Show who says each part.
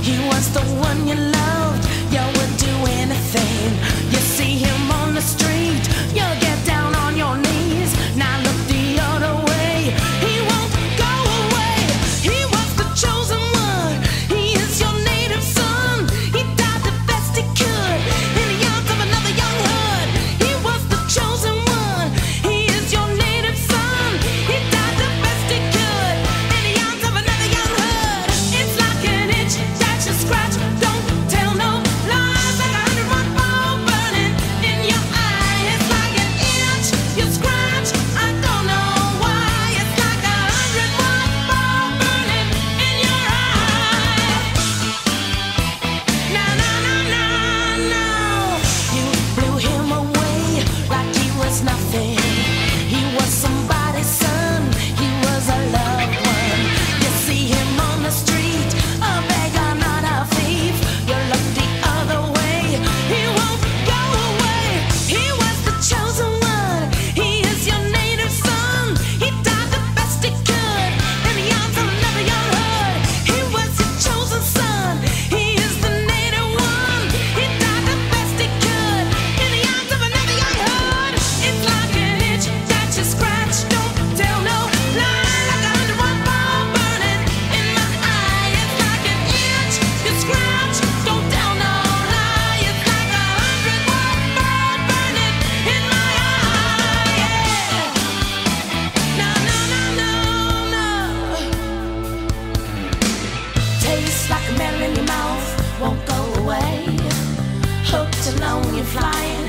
Speaker 1: he was the one you loved, you would do anything. You see him on the street, you'll get down on your knees. Now look the other way, he won't go away. He was the chosen one, he is your native son. He died the best he could in the arms of another young hood. He was the chosen one, he is your native son. He died the best he could in the arms of another young hood. It's like an itch that you scratch, don't tell no lies. Like 101 ball burning in your eye. It's like an itch you scratch, I don't know why. It's like 101 ball burning in your eye. No, no, no, no, no. You blew him away like he was nothing. He was somebody's son, he was a loved one. You see him on the street, a beggar, not a thief. You look the other way, he won't go away. He was the chosen one, he is your native son. He died the best he could in the arms of another young hood. He was your chosen son, he is the native one. He died the best he could in the arms of another young hood. It's like an itch that you scratch, don't tell no lie. Like 101 ball burning in my eye. It's like an itch you scratch, don't tell no lie. It's like 101 ball burning in my eye. Yeah. No, no, no, no, no. Tastes like a melon in your mouth, won't go away. Hooked alone, you're flying.